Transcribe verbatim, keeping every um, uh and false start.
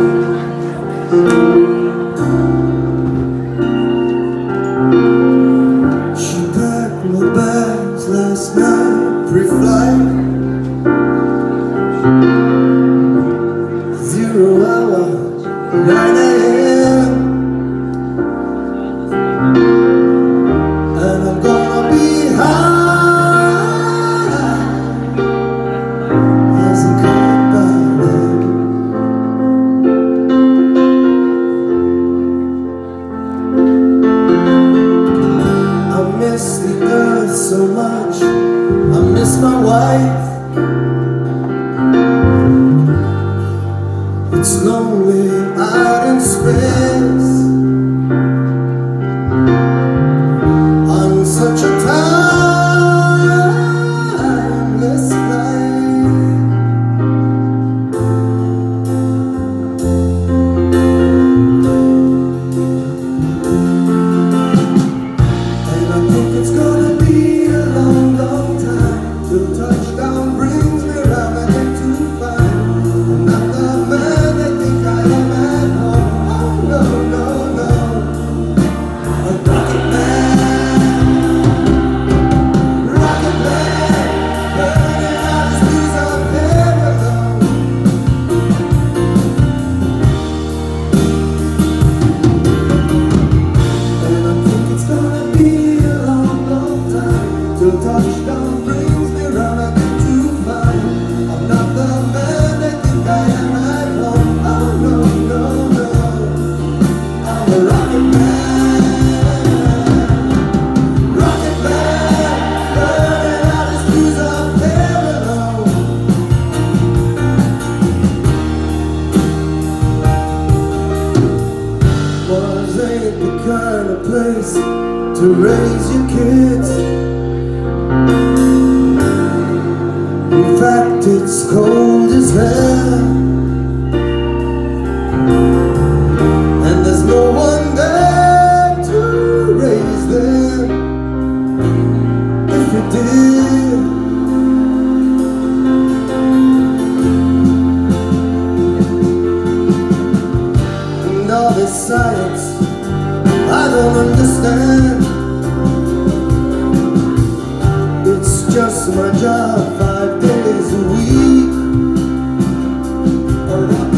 She packed my bags last night, pre-flight, zero hours, nine A M And I'm gonna be high as a caught by them. I miss the earth so much, I miss my wife. It's lonely out in space on such a timeless flight. And I think it's gonna be a long, long time till touchdown brings me round again to find I'm not the man they think I am at home. Oh no, no, no, a rocket man, rocket man, burning out his fuse on heaven. And I think it's gonna be a long, long time till touchdown brings me round again to find I'm not the man they think I am at home. Oh no, no, no, I'm a rocket man, rocket man, burning out his fuse up there alone. Was ain't the kind of place to raise your kids. In fact, it's cold as hell, and there's no one there to raise them. If you did, and all this science I don't understand. It's just my job five days a week.